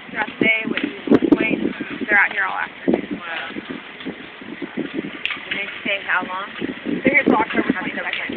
throughout the day with lift weights. They're out here all afternoon. And they stay how long? They're here till October 22nd.